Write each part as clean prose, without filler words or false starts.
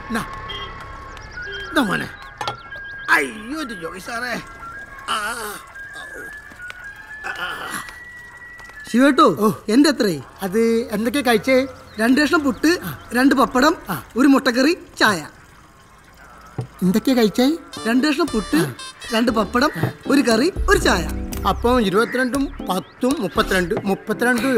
മോനെ. അയ്യോ ജോയ് സാറേ. ശിവേട്ടോ എന്റെ എത്രേ? അത് എന്തൊക്കെയാ കഴിച്ചേ? 2 കഷ്ണം പുട്ട്, 2 പപ്പടം, 1 മുട്ടക്കറി, ചായ. എന്തൊക്കെയാ കഴിച്ചേ? 2 കഷ്ണം പുട്ട്, 2 പപ്പടം, 1 കറി, 1 ചായ. അപ്പം 22 10 32 32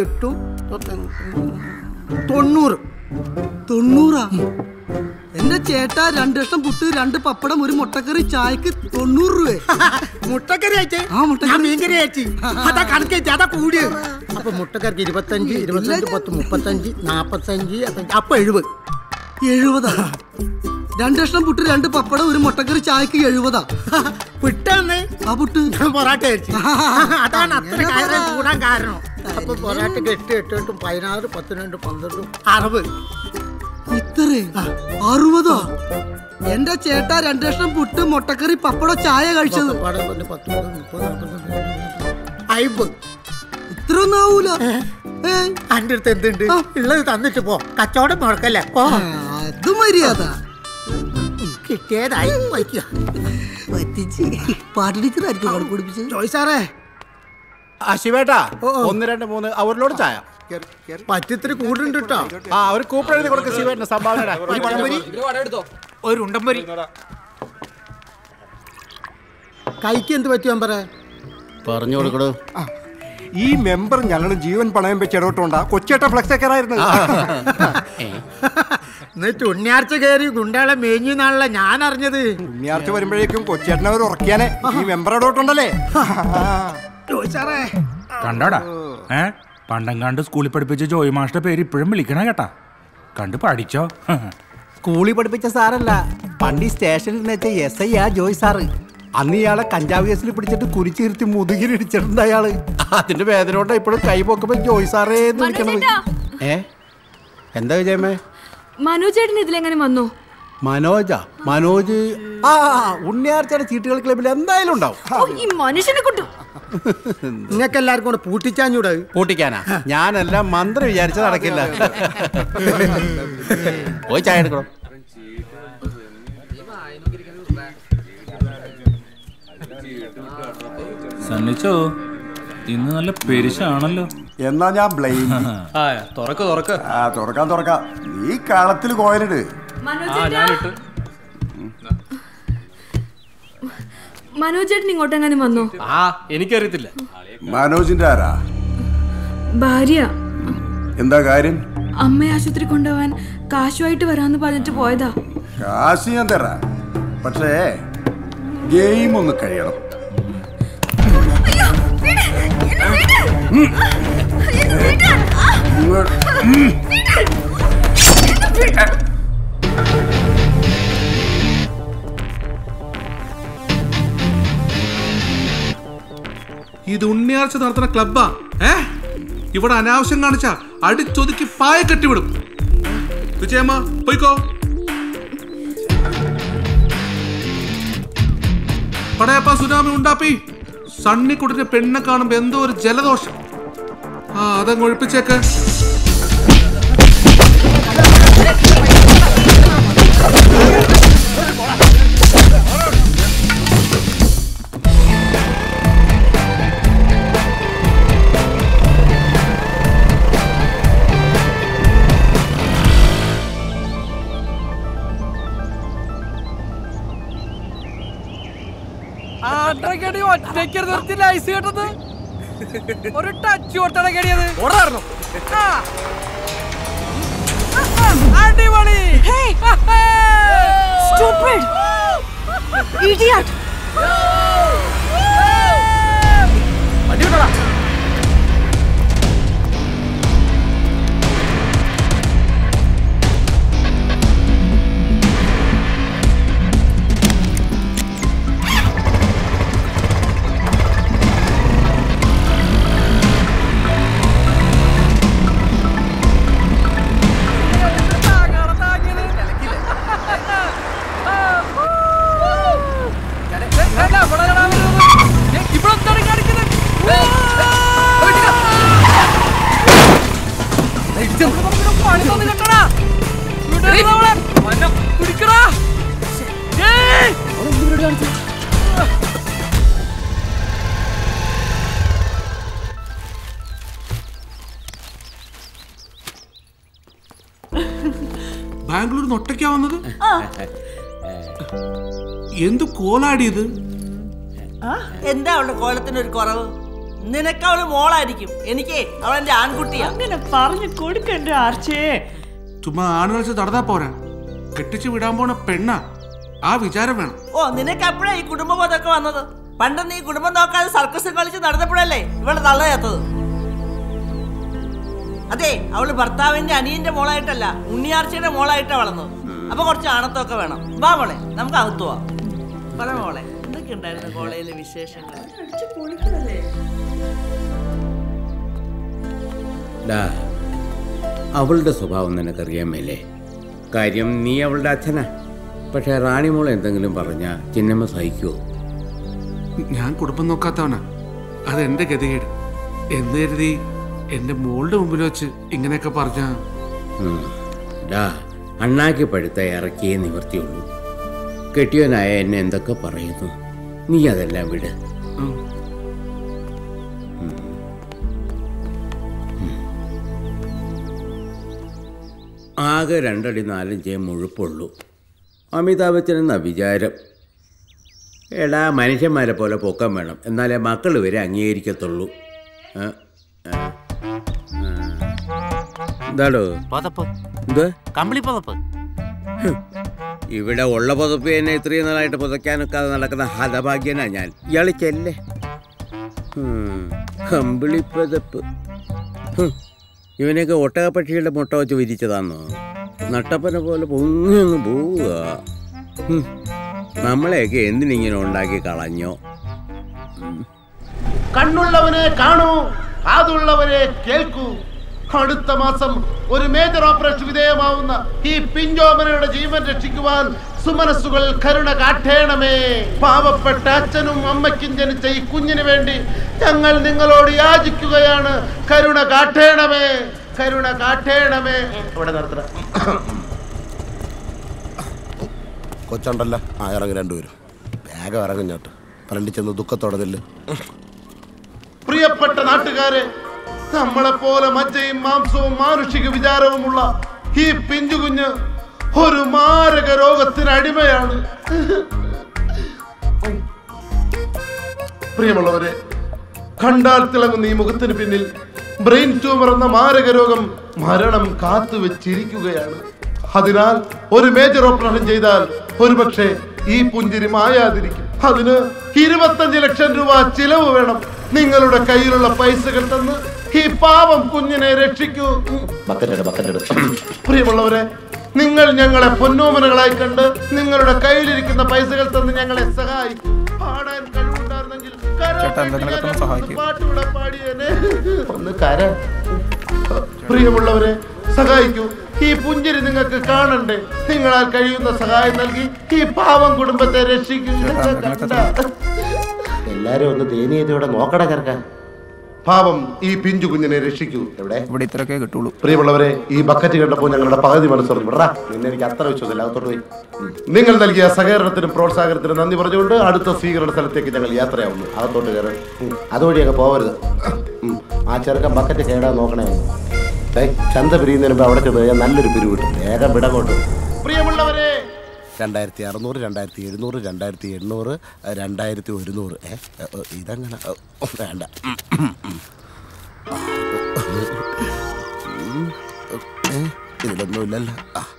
8 90. എന്റെ ചേട്ടാ 2 കഷ്ണം പുട്ട്, 2 പപ്പടം, 1 മുട്ടക്കറി, ചായക്ക് 90 രൂപ. മുട്ടക്കറി അയച്ചേ? മീൻകറി അയച്ചു. അതാ കണക്കയച്ചു, അതാ കൂടിയത്. അപ്പൊ മുട്ടക്കറിക്ക് 25 25 10 35 45 അപ്പൊ 70. 2 കഷ്ണം പുട്ട്, 2 പപ്പടം, 1 മുട്ടക്കറി, ചായക്ക് 70. പുട്ടാന്ന് ആ പുട്ട് പൊറാട്ട അയച്ചു. അതാണ് അത്ര കാര്യം കൂടാൻ കാരണം. അപ്പൊ പൊറാട്ടക്ക് 8 8 8 16 12 12 60. ഇത്രേ 60. എന്റെ ചേട്ടാ 2 കഷ്ണം പുട്ട്, മുട്ടക്കറി, പപ്പടം, ചായ കഴിച്ചത് 50. ഇത്രയൊന്നും ആവൂല. അന്റെ അടുത്ത് എന്തുണ്ട്? ഉള്ളത് തന്നിട്ട് പോ, കച്ചവടം മുടക്കല്ലേ. അത് മര്യാദ. കിട്ടിയതായി പറ്റിച്ച് പാട്ടിടിച്ചതായിരിക്കും കണക്കുപിടിപ്പിച്ചത്. ജോയ് സാറേ. ശിവേട്ടാ 1 2 3 അവരിലോട് ചായ. പറ്റിത്തിരി കൂടുണ്ട് കേട്ടോ. ഒരു കൂപ്പൺ എഴുതി കൊടുക്ക ശിവേട്ടന് സംഭാവന. ഒരു ഉണ്ടംപൊരി. കൈക്ക് എന്ത് പറ്റും പറയാ? പറഞ്ഞു കൊടുക്കടോ. ഈ മെമ്പർ ഞങ്ങൾ ജീവൻ പണയം വെച്ച് ഇടപെട്ടോണ്ടാ കൊച്ചേട്ട ഫ്ലക്സ് ഒക്കെയായിരുന്നു. എന്നിട്ട് ഉണ്ണിയാർച്ച കയറി ഗുണ്ടകളെ മേഞ്ഞു എന്നാണല്ലോ ഞാൻ അറിഞ്ഞത്. ഉണ്ണിയാർച്ച വരുമ്പോഴേക്കും കൊച്ചേട്ടനവർ ഉറക്കിയാനെ ഈ മെമ്പർ ഇടപെട്ടുണ്ടല്ലേ. കണ്ടാടാ പണ്ടങ്ങാണ്ട് സ്കൂളിൽ പഠിപ്പിച്ച ജോയ് മാസ്റ്റർ പേര് ഇപ്പോഴും വിളിക്കണ കേട്ടാ. കണ്ട് പഠിച്ചോ. സ്കൂളിൽ പഠിപ്പിച്ച സാറല്ല, പണ്ട് ഈ സ്റ്റേഷനിൽ വെച്ച SI ആ ജോയ് സാറ്. അന്ന് ഇയാളെ കഞ്ചാവ് കേസിൽ പിടിച്ചിട്ട് കുരിച്ചിരുത്തി മുതുകിലിടിച്ചിട്ടുണ്ട് അയാള്. അതിന്റെ വേദന കൊണ്ട് ഇപ്പോഴും കൈ പൊക്കുമ്പോ ജോയ് സാറേ എന്ന് വിളിക്കണത്. എന്താ വിജയമേ? മനോജ് ചേട്ടൻ ഇതിലെങ്ങനെ വന്നു? മനോജ് ഉണ്ണിയാർച്ചയുടെ ചീട്ടുകൾ ക്ലബിൽ എന്തായാലും ഉണ്ടാവും. ഈ മനുഷ്യനെ കൊണ്ടു നിങ്ങൾക്ക് എല്ലാവർക്കും കൂടെ പൂട്ടിച്ചാഞ്ഞൂടെ? പൂട്ടിക്കാനാ? ഞാനെല്ലാം മന്ത്രി വിചാരിച്ചത് നടക്കില്ല. പോയി ചായ എടുക്കണം. സണ്ണിച്ചോ ഇന്ന് നല്ല പെരിശാണല്ലോ. എന്നാ ഞാൻ ബ്ലെയിം. തുറക്കാം. നീ കളത്തിൽ കോയലിട്. മനോജ് ചേട്ടൻ ഇങ്ങോട്ടെങ്ങനെ വന്നു? എനിക്കറിയത്തില്ല. മനോജിന്റെ ആരാ? ഭാര്യ. എന്താ കാര്യം? അമ്മയെ ആശുപത്രി കൊണ്ടുപോവാൻ കാശുമായിട്ട് വരാന്ന് പറഞ്ഞിട്ട് പോയതാ. കാശ് ഞാൻ തരാം, പക്ഷേ ഗെയിം ഒന്ന് കഴിയണം. ഇത് ഉണ്ണിയാർച്ച നടത്തുന്ന ക്ലബ്ബാ. ഇവിടെ അനാവശ്യം കാണിച്ച അടിച്ചൊതുക്കി പായ കെട്ടിവിടും. വിജയമ്മ പോയിക്കോ. പടയപ്പ സുനാമി ഉണ്ടാപ്പി. സണ്ണിക്കുട്ടിന്റെ പെണ്ണെ കാണുമ്പോ എന്തോ ഒരു ജലദോഷം. അതങ്ങ് ഒഴിപ്പിച്ചേക്ക്. ഒറ്റയ്ക്ക് നിർത്തില്ല ഐസ് കേട്ടത്. ഒരു ടച്ച് കൊടുത്തട കേടിയത്. അടിപൊളി. ഇവിടുന്ന് ഒറ്റയ്ക്കാ വന്നത്? എന്ത് കോലാടിയത്? എന്താ അവളുടെ കോലത്തിനൊരു കുറവ്? നിനക്ക് അവള് മോളായിരിക്കും, എനിക്ക് അവളെന്റെ ആൺകുട്ടിയാ. അങ്ങനെ പറഞ്ഞു കൊടുക്കണ്ട ആർച്ചേ. ചുമ്മാ ആണ് കളിച്ച് നടന്നാ പോരാ, കെട്ടിച്ചു വിടാൻ പോണ പെണ്ണ, ആ വിചാരം വേണം. ഓ, നിനക്ക് അപ്പഴാ ഈ കുടുംബബോധമൊക്കെ വന്നത്. പണ്ട് നീ കുടുംബം നോക്കാതെ സർക്കസ് കളിച്ച് നടന്നപ്പോഴല്ലേ ഇവളെ തള്ളയാത്തത്. അതെ, അവള് ഭർത്താവിന്റെ അനിയന്റെ മോളായിട്ടല്ല, ഉണ്ണിയാർച്ചയുടെ മോളായിട്ടാ വളർന്നത്. അപ്പൊ കുറച്ച് ആണത്തൊക്കെ വേണം. വാ മോളെ, നമുക്ക് അകത്തു പോവാം. പറ മോളെ, എന്തൊക്കെ ഉണ്ടായിരുന്നു കോളേജിലെ വിശേഷങ്ങൾ? അവളുടെ സ്വഭാവം നിനക്കറിയാൻ മേലേ. കാര്യം നീ അവളുടെ അച്ഛനാ. പക്ഷെ റാണിമോൾ എന്തെങ്കിലും പറഞ്ഞാ ചിന്നമ്മ സഹിക്കുവോ? ഞാൻ കുടുംബം നോക്കാത്തവനാ, അത് എന്റെ ഗതികേട് എന്ന് കരുതി എന്റെ മോളുടെ മുമ്പിൽ വെച്ച് ഇങ്ങനെയൊക്കെ പറഞ്ഞ അണ്ണാക്കി പഴുത്ത ഇറക്കിയേ നിവർത്തിയുള്ളൂ. കെട്ടിയവനായ എന്നെ എന്തൊക്കെ പറയുന്നു, നീ അതെല്ലാം വിട്. ആകെ 2 അടി 4 ഇഞ്ചേ മുഴുപ്പുള്ളൂ. അമിതാഭ് ബച്ചനെന്ന വിചാരം. എടാ, മനുഷ്യന്മാരെ പോലെ പൊക്കം വേണം, എന്നാലേ മക്കൾ വരെ അംഗീകരിക്കത്തുള്ളൂ. എന്താടോ കമ്പിളി പുതപ്പ്? ഇവിടെ ഉള്ള പുതപ്പ് തന്നെ ഇത്രയും നാളായിട്ട് പുതയ്ക്കാനൊക്കെ നടക്കുന്ന ഹതഭാഗ്യനാ ഞാൻ. ഇയാള് ചെല്ലേ കമ്പിളി പുതപ്പ്. ഇവനെയൊക്കെ ഒട്ടകപ്പക്ഷികളുടെ മുട്ട വെച്ച് വിരിച്ചതാന്നോ? നട്ടപ്പന പോലെ പൊങ്ങങ്ങ് പോവുക. നമ്മളെയൊക്കെ എന്തിനിങ്ങനെ ഉണ്ടാക്കി കളഞ്ഞോ? കണ്ണുള്ളവനെ കാണൂ, കാതുള്ളവരെ കേൾക്കൂ. അടുത്ത മാസം ഒരു മേജർ ഓപ്പറേഷൻ വിധേയമാവുന്ന ഈ പിഞ്ചോമനയുടെ ജീവൻ രക്ഷിക്കുവാൻ സുമനസ്സുകൾ കരുണ കാട്ടേണമേ. പാവപ്പെട്ട അച്ഛനും അമ്മയ്ക്കും ജനിച്ച ഈ കുഞ്ഞിന് വേണ്ടി ഞങ്ങൾ നിങ്ങളോട് യാചിക്കുകയാണ്. കരുണ കാട്ടേണമേ, കരുണ കാട്ടേണമേ. ഇവിടെ നിർത്തണം. കൊച്ചുണ്ടല്ലോ, ഇറങ്ങി രണ്ടുപേരും വേഗം ഇറങ്ങിഞ്ഞോട്ട്. ഫ്രണ്ടിൽ ചെന്ന് ദുഃഖത്തോടെ നില്ല്. പ്രിയപ്പെട്ട നാട്ടുകാരെ, നമ്മളെപ്പോലെ മജ്ജയും മാംസവും മാനുഷിക വിചാരവുമുള്ള ഈ പിഞ്ചുകുഞ്ഞ് ഒരു മാരക രോഗത്തിന് അടിമയാണ്. പ്രിയമുള്ളവരെ, കണ്ടാൽ തിളങ്ങുന്ന ഈ മുഖത്തിന് പിന്നിൽ ബ്രെയിൻ ട്യൂമർ എന്ന മാരക രോഗം മരണം കാത്തുവെച്ചിരിക്കുകയാണ്. അതിനാൽ ഒരു മേജർ ഓപ്പറേഷൻ ചെയ്താൽ ഒരുപക്ഷെ ഈ പുഞ്ചിരി മായാതിരിക്കും. അതിന് 25 ലക്ഷം രൂപ ചിലവ് വേണം. നിങ്ങളുടെ കയ്യിലുള്ള പൈസകൾ തന്ന് ഈ പാവം കുഞ്ഞിനെ രക്ഷിക്കൂ. പ്രിയമുള്ളവരെ, നിങ്ങൾ ഞങ്ങളെ പൊന്നോമനകളായി കണ്ട് നിങ്ങളുടെ കയ്യിലിരിക്കുന്ന പൈസകൾ തന്ന് ഞങ്ങളെ സഹായിക്കും. പാടാൻ കഴിവുണ്ടായിരുന്നെങ്കിൽ പാട്ടുകൂടെ പാടിയേനെ. ഒന്ന് കര. പ്രിയമുള്ളവരെ, സഹായിക്കൂ. ഈ പുഞ്ചിരി നിങ്ങൾക്ക് കാണണ്ടേ? നിങ്ങളാൽ കഴിയുന്ന സഹായം നൽകി ഈ പാവം കുടുംബത്തെ രക്ഷിക്കൂ. എല്ലാരും ഒന്ന് ദയനീയതയോടെ നോക്കട ചേർക്കാൻ. പാവം ഈ പിഞ്ചു കുഞ്ഞിനെ രക്ഷിക്കൂ. ഇവിടെ ഇത്രയൊക്കെ കിട്ടുള്ളൂ. പ്രിയമുള്ളവരെ, ഈ ബക്കറ്റ് കണ്ടപ്പോൾ ഞങ്ങളുടെ പകുതി മനസ്സറിഞ്ഞു വിടറാ. പിന്നെ എനിക്ക് അത്ര വിശ്വാസമില്ല, അകത്തോട്ട് പോയി. നിങ്ങൾ നൽകിയ സഹകരണത്തിനും പ്രോത്സാഹനത്തിനും നന്ദി പറഞ്ഞുകൊണ്ട് അടുത്ത സ്വീകരണ സ്ഥലത്തേക്ക് ഞങ്ങൾ യാത്രയാവുന്നു. അകത്തോട്ട് കയറി അതുവഴിയൊക്കെ പോകരുത്. ആ ചെറുക്കൻ ബക്കറ്റ് കേടാൻ നോക്കണേ. ചന്ത പിരിയുന്നതിന് മുമ്പ് അവിടെ ചെന്ന് നല്ലൊരു പിരിവ് കിട്ടും. വേഗം വിടങ്ങോട്ട്. പ്രിയമുള്ളവരെ, 2600, 2700, 2800, 2100. ഇതങ്ങനെ വേണ്ട. ഇതിലൊന്നുമില്ലല്ലോ.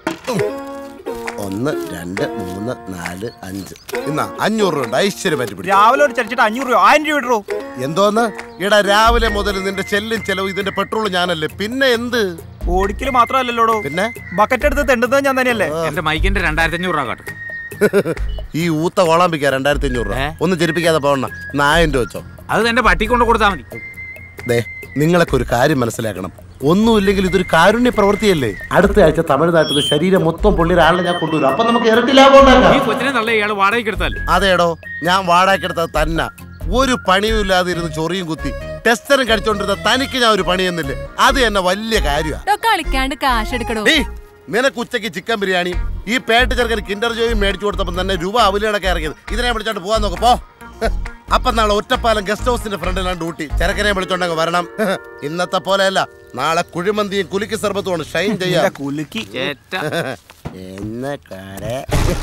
1, 2, 3, 4, 5. ഇന്നാ 500 രൂപ ഉണ്ട്. ഐശ്വര്യം പറ്റി പിടിക്കും. രാവിലെ ഒരു ചടിച്ചിട്ട് 500 രൂപ 1000 രൂപ ഇടൂ. എന്തോന്ന് ഇടാ? രാവിലെ മുതൽ നിന്റെ ചെല്ലും ചെലവ് ഇതിന്റെ പെട്രോൾ ഞാനല്ലേ, പിന്നെ എന്ത്? ഓടിക്കല് മാത്രമല്ലല്ലോ, പിന്നെ ബക്കറ്റ് എടുത്ത് തെണ്ടുന്നത് ഞാൻ തന്നെയല്ലേ. എന്റെ മൈക്കിന്റെ 2500 രൂപ കാട്ടും. ഈ ഊത്ത കോളാമ്പിക്കാ 2500 രൂപ. ഒന്നും ചെരിപ്പിക്കാതെ പോകണ. 1000 രൂപ വെച്ചോ. അത് എന്റെ പട്ടി കൊണ്ട് കൊടുത്താൽ മതി. ദേ, നിങ്ങളൊക്കെ ഒരു കാര്യം മനസ്സിലാക്കണം. ഒന്നുമില്ലെങ്കിൽ ഇതൊരു കാരുണ്യ പ്രവൃത്തിയല്ലേ. അടുത്ത ആഴ്ച തമിഴ്നാട്ടിൽ ശരീരം മൊത്തം പൊള്ളി ഒരാളെ ഞാൻ കൊണ്ടുവരും. അപ്പൊ നമുക്ക് ഇരട്ടി ലാഭം ഉണ്ടാക്കാം. അതേടോ, ഞാൻ വാടകയ്ക്കെടുത്തത് തന്നെ. ഒരു പണിയും ഇല്ലാതെ ഇരുന്ന് ചൊറിയും കുത്തി ടെസ്റ്ററും കടിച്ചോണ്ടിരുന്ന തനിക്ക് ഞാൻ ഒരു പണിയെന്നില്ലേ? അത് തന്നെ വലിയ കാര്യമാണ്. നിനക്ക് ഉച്ചയ്ക്ക് ചിക്കൻ ബിരിയാണി, ഈ പേട്ട് ചെറുക്കന് കിൻഡർ ജോയും മേടിച്ചു കൊടുത്തപ്പോൾ തന്നെ രൂപ അവലിടക്കെ ഇറങ്ങിയത്. ഇതിനെ വിളിച്ചോണ്ട് പോവാൻ നോക്ക് പോ. അപ്പൊ നാളെ ഒറ്റപ്പാലം ഗസ്റ്റ് ഹൗസിന്റെ ഫ്രണ്ടിലാണ് ഡ്യൂട്ടി. ചെറുക്കനെ വിളിച്ചോണ്ടങ്ങ് വരണം. ഇന്നത്തെ പോലെയല്ല, നാളെ കുഴിമന്തിയും കുലുക്കി സർബത്തുമാണ് ഷൈൻ ചെയ്യാം. എന്ന കാരെ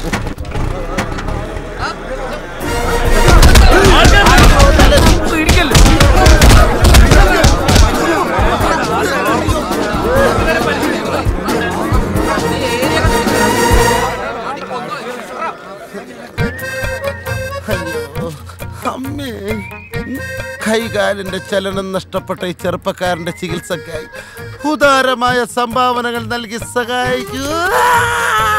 അമ്മേ, കൈകാലിന്റെ ചലനം നഷ്ടപ്പെട്ട ഈ ചെറുപ്പക്കാരന്റെ ചികിത്സക്കായി ഉദാരമായ സംഭാവനകൾ നൽകി സഹായിക്കൂ.